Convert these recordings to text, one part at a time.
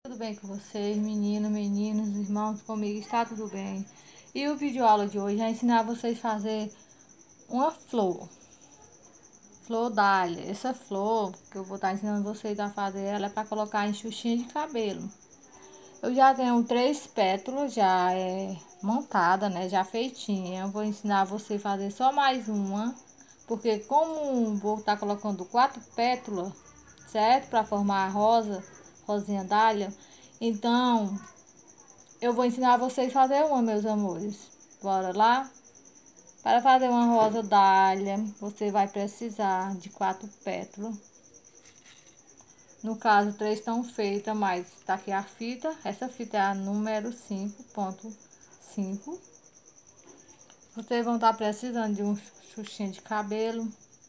Tudo bem com vocês, meninos, irmãos? Comigo está tudo bem. E o vídeo aula de hoje é ensinar vocês a fazer uma flor dália. Essa flor que eu vou estar ensinando vocês a fazer, ela é para colocar em xuxinha de cabelo. Eu já tenho 3 pétalas, já é montada, né? Já feitinha. Eu vou ensinar você a fazer só mais uma, porque como vou estar colocando 4 pétalas, certo? Para formar a rosinha dália. Então, eu vou ensinar vocês a fazer uma, meus amores. Bora lá? Para fazer uma rosa dália, você vai precisar de 4 pétalas. No caso, 3 estão feitas, mas tá aqui a fita. Essa fita é a número 5.5. Vocês vão estar precisando de um xuxinha de cabelo,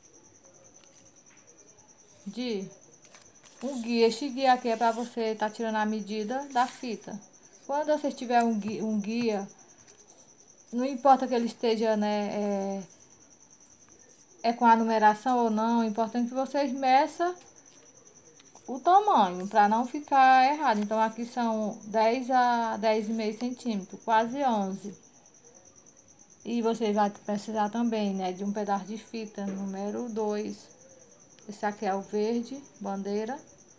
de um guia. Este guia aqui é para você estar tirando a medida da fita. Quando você tiver um guia, não importa que ele esteja, né, com a numeração ou não, o importante é que vocês meçam o tamanho, para não ficar errado. Então, aqui são 10 a 10,5 centímetros, quase 11. E você vai precisar também, né, de um pedaço de fita, número 2. Esse aqui é o verde, bandeira.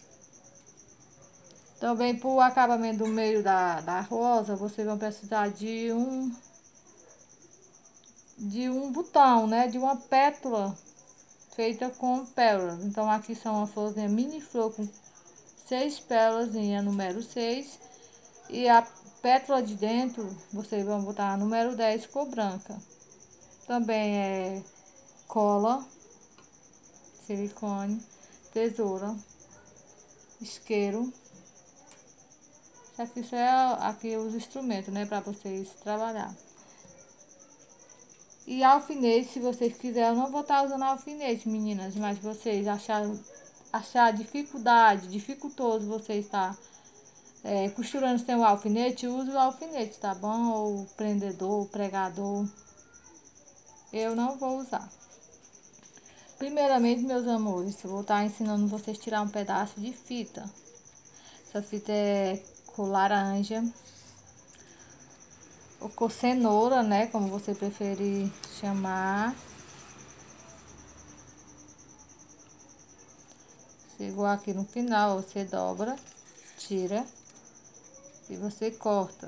Também, para o acabamento do meio da rosa, vocês vão precisar de um botão, né, de uma pétala feita com pérolas. Então, aqui são uma florzinha, mini flor com 6 pérolas, número 6. E a pétala de dentro, vocês vão botar a número 10, cor branca. Também é cola, silicone, tesoura, isqueiro. Isso é aqui os instrumentos, né, para vocês trabalhar. E alfinete, se vocês quiserem, eu não vou estar usando alfinete, meninas, mas vocês achar dificultoso você estar costurando sem o alfinete, use o alfinete, tá bom? Ou prendedor, pregador. Eu não vou usar. Primeiramente, meus amores, eu vou estar ensinando vocês a tirar um pedaço de fita. Essa fita é cor laranja, ou cor cenoura, né? Como você preferir chamar. Chegou aqui no final, você dobra, tira e você corta.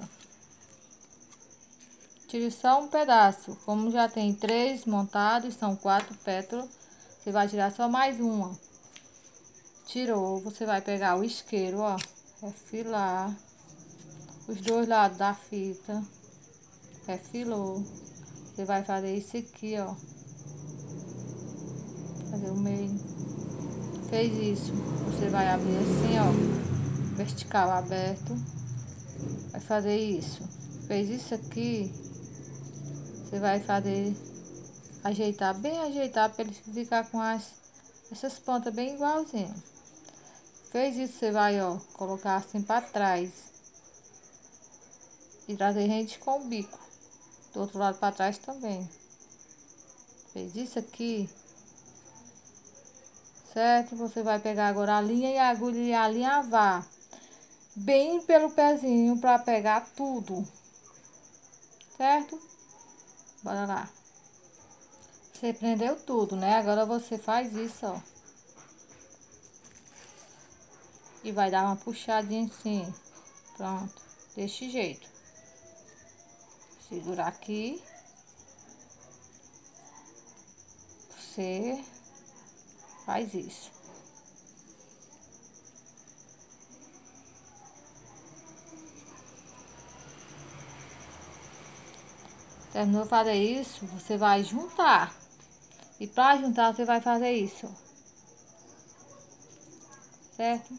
Tire só um pedaço. Como já tem 3 montados, são 4 pétalas, você vai tirar só mais uma. Tirou, você vai pegar o isqueiro, ó, refilar os 2 lados da fita, refilou. Você vai fazer isso aqui, ó, fazer o meio. Fez isso, você vai abrir assim, ó, vertical aberto, vai fazer isso. Fez isso aqui, você vai fazer, ajeitar, bem ajeitado, para ele ficar com essas pontas bem igualzinho. Fez isso, você vai, ó, colocar assim para trás e trazer rente com o bico do outro lado para trás também. Fez isso aqui, certo? Você vai pegar agora a linha e a agulha e alinhavar bem pelo pezinho para pegar tudo, certo? Bora lá. Você prendeu tudo, né? Agora você faz isso, ó, e vai dar uma puxadinha assim. Pronto, desse jeito. Segurar aqui. Você faz isso. Terminou de fazer isso, você vai juntar. E para juntar, você vai fazer isso, ó. Certo?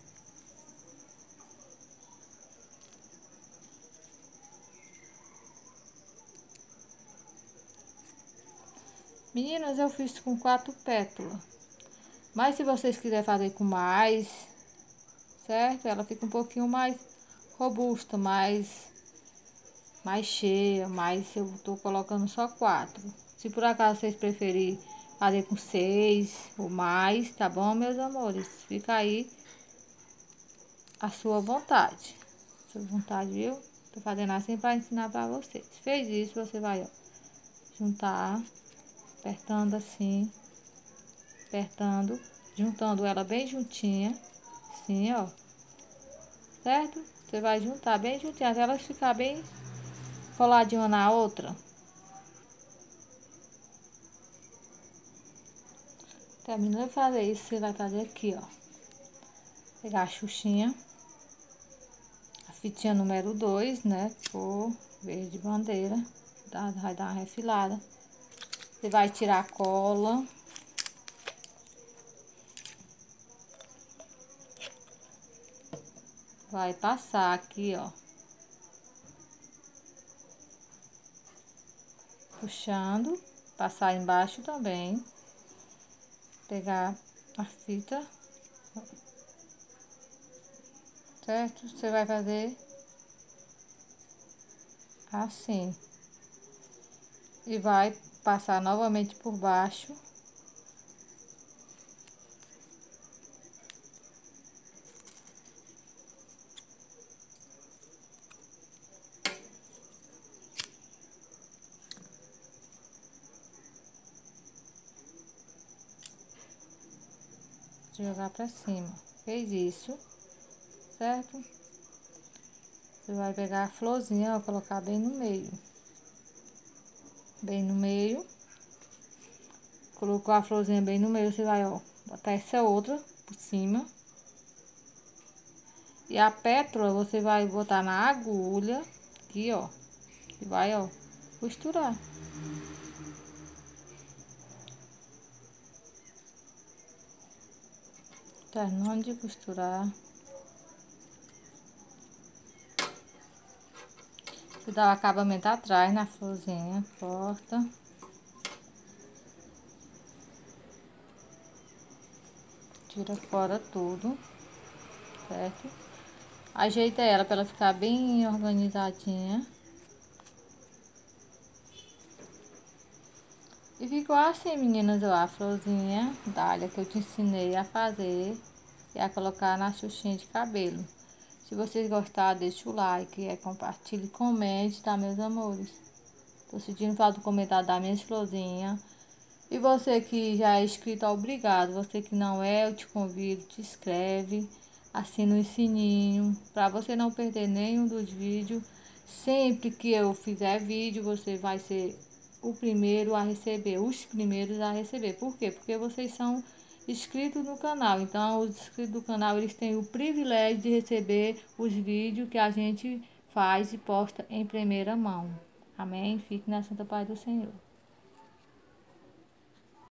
Meninas, eu fiz com 4 pétalas. Mas se vocês quiserem fazer com mais, certo? Ela fica um pouquinho mais robusta, mais cheia, mas eu tô colocando só 4. Se por acaso vocês preferirem fazer com 6 ou mais, tá bom, meus amores? Fica aí a sua vontade. Sua vontade, viu? Tô fazendo assim para ensinar para vocês. Fez isso, você vai, ó, juntar, apertando assim, apertando, juntando ela bem juntinha, assim, ó, certo? Você vai juntar bem juntinha até elas ficar bem coladinha uma na outra. Terminou de fazer isso, você vai fazer aqui, ó. Pegar a xuxinha, a fitinha número 2, né? Cor verde bandeira. Vai dar uma refilada. Você vai tirar a cola. Vai passar aqui, ó. Puxando. Passar embaixo também. Pegar a fita. Certo? Você vai fazer assim. E vai passar novamente por baixo. Jogar pra cima. Fez isso, certo? Você vai pegar a florzinha, ó, colocar bem no meio. Bem no meio. Colocou a florzinha bem no meio, você vai, ó, botar essa outra por cima. E a pétala você vai botar na agulha, aqui, ó. E vai, ó, costurar. Terminando de costurar. Você dá o acabamento atrás na florzinha, corta. Tira fora tudo, certo? Ajeita ela para ela ficar bem organizadinha. E ficou assim, meninas, ó, a florzinha dália que eu te ensinei a fazer e a colocar na xuxinha de cabelo. Se vocês gostaram, deixa o like, compartilhe, comente, tá, meus amores? Tô sentindo falta do comentário da minha florzinha. E você que já é inscrito, obrigado. Você que não é, eu te convido, te inscreve, assina o sininho, para você não perder nenhum dos vídeos. Sempre que eu fizer vídeo, você vai ser o primeiro a receber, os primeiros a receber. Por quê? Porque vocês são inscritos no canal. Então, os inscritos do canal, eles têm o privilégio de receber os vídeos que a gente faz e posta em primeira mão. Amém? Fique na santa paz do Senhor.